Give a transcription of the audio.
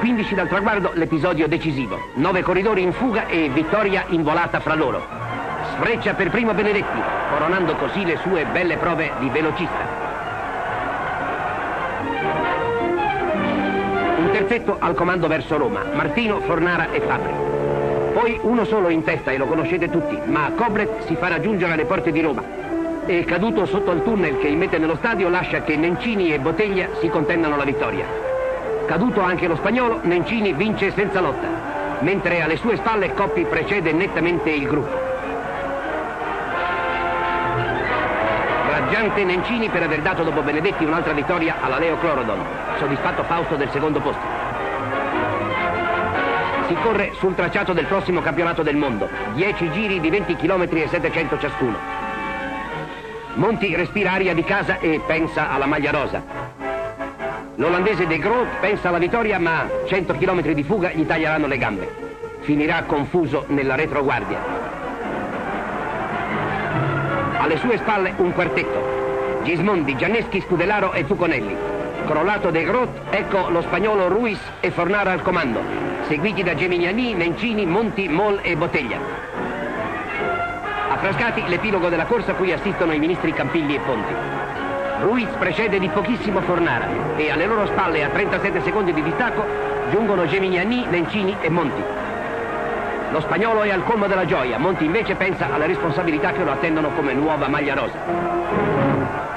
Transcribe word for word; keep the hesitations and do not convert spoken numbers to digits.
quindici dal traguardo l'episodio decisivo. Nove corridori in fuga e vittoria in volata fra loro. Sfreccia per primo Benedetti, coronando così le sue belle prove di velocista. Un terzetto al comando verso Roma, Martino, Fornara e Fabri. Poi uno solo in testa e lo conoscete tutti, ma Koblet si fa raggiungere alle porte di Roma. E caduto sotto il tunnel che immette nello stadio lascia che Nencini e Boteglia si contendano la vittoria. Caduto anche lo spagnolo, Nencini vince senza lotta, mentre alle sue spalle Coppi precede nettamente il gruppo. Raggiante Nencini per aver dato dopo Benedetti un'altra vittoria alla Leo Clorodon, soddisfatto Fausto del secondo posto. Si corre sul tracciato del prossimo campionato del mondo, dieci giri di venti chilometri e settecento ciascuno. Monti respira aria di casa e pensa alla maglia rosa. L'olandese De Groot pensa alla vittoria, ma cento chilometri di fuga gli taglieranno le gambe. Finirà confuso nella retroguardia. Alle sue spalle un quartetto. Gismondi, Gianneschi, Scudellaro e Tuconelli. Crollato De Groot, ecco lo spagnolo Ruiz e Fornara al comando, seguiti da Gemignani, Nencini, Monti, Mol e Boteglia. A Frascati l'epilogo della corsa a cui assistono i ministri Campilli e Ponti. Ruiz precede di pochissimo Fornara e alle loro spalle a trentasette secondi di distacco giungono Gemignani, Nencini e Monti. Lo spagnolo è al colmo della gioia, Monti invece pensa alle responsabilità che lo attendono come nuova maglia rosa.